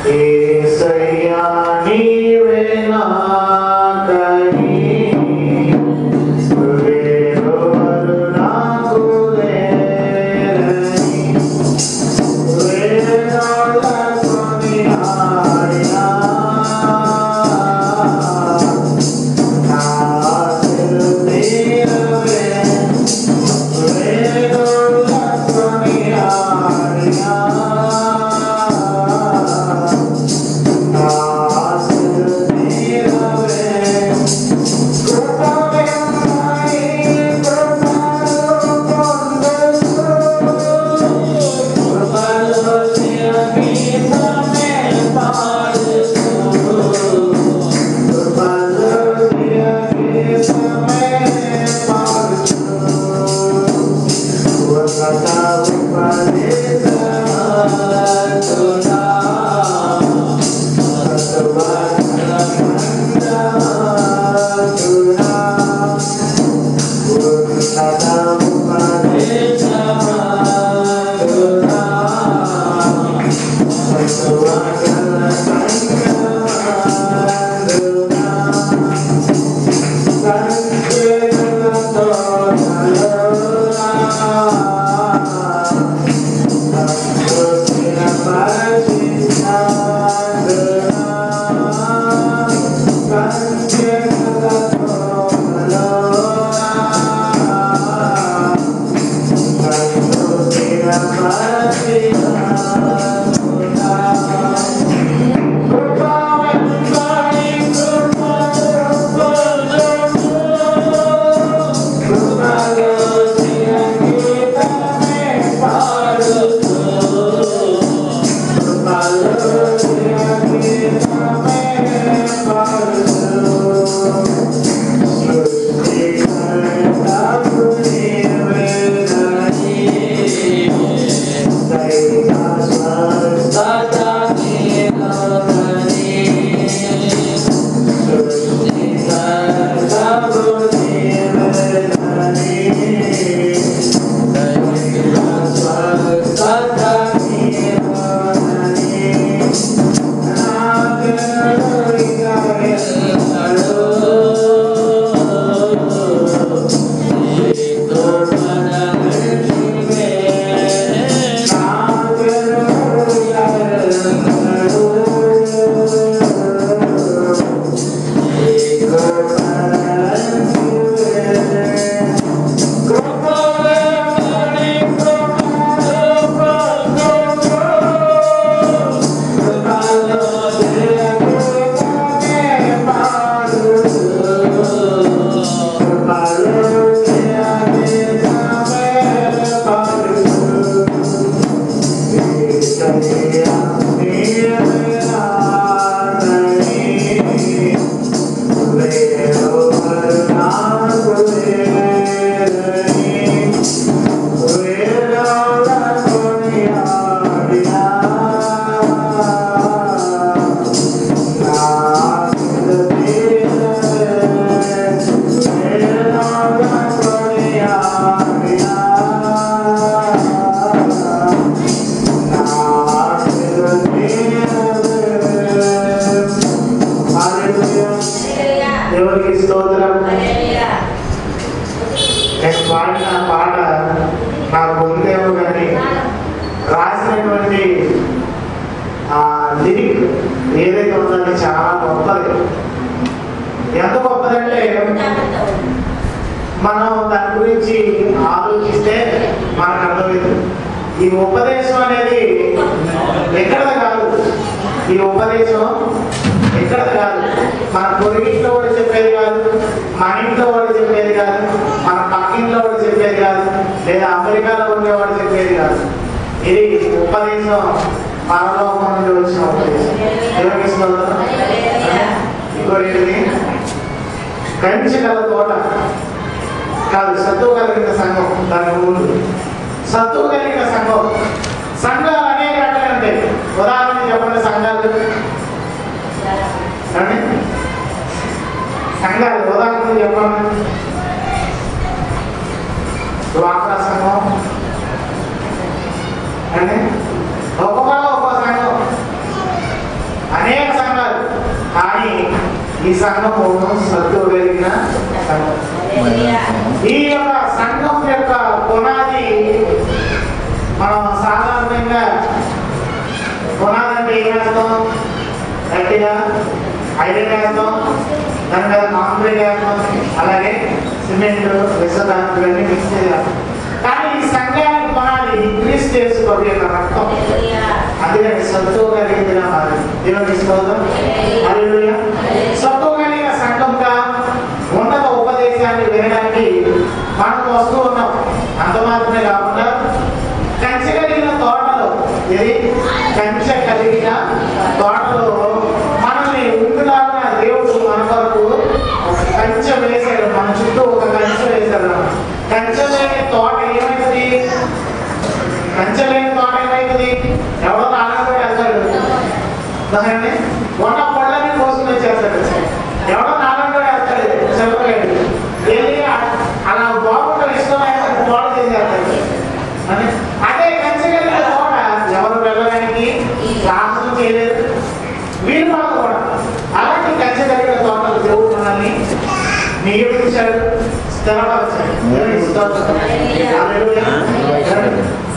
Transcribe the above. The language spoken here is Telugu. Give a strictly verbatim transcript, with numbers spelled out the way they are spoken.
యేసయ్యా నీవే నాకని వేరెవరు నాకు లేరని వేరెవళ్ళకొని ఆడినా నా ఆశలు తీరవే వేరెవళ్ళకొని ఆడినా కానీ ఈ సంఘము సత్తు కలిగిన సంఘం. ఈ యొక్క సంఘం యొక్క పునాది మనం సాధారణంగా పునాది అంటే ఏం వేస్తాం? గట్టిగా ఐరన్ వేస్తాం, దాని మీద కాంక్రీట్ వేస్తాం, అలాగే సిమెంట్ విసదాన్ని ఇవన్నీ మిక్స్ చేయాలి. కానీ ఈ సంఘానికి పునాది క్రీస్తు యేసు ప్రభు యొక్క రక్తం. అందుకని సత్తువ కలిగిన మరి దేవుని స్తోత్రం. హల్లెలూయా. సత్తువ కలిగిన సంఘంగా ఉన్నత ఉపదేశాన్ని వినడానికి మనకు వస్తూ ఉన్నాం. అంత మాత్రమే కాకుండా కంచె కలిగిన తోటలో, ఇది కంచె కలిగిన తోటలో మనల్ని ఉండులాగా దేవుడు మన కొరకు కంచె వేశాడు. మన చుట్టూ ఒక కంచె వేశాడు. కంచె లేని తోట ఏమైతుంది? కంచె లేని తోట ఏమైతుంది? ఎవరో నాలుగు వెళ్తాడు, దాన్ని ఉన్న పళ్ళని కోసుకుని వచ్చేస్తాడు. ఎవరో నాలుగు వెళ్తాడు, చెప్పలేడు. వెళ్ళి అలా బాగుంటారు, ఇష్టమైన తోట చేసేస్తాడు. అదే కంచె కలిగిన తోట ఎవరు వెళ్ళడానికి సాహసం చేయలేదు, వీరు మనకు కూడా. అలాంటి కంచె కలిగిన తోటలు దేవుడు మనల్ని నియమించాడు, స్థిరపరిచాడు.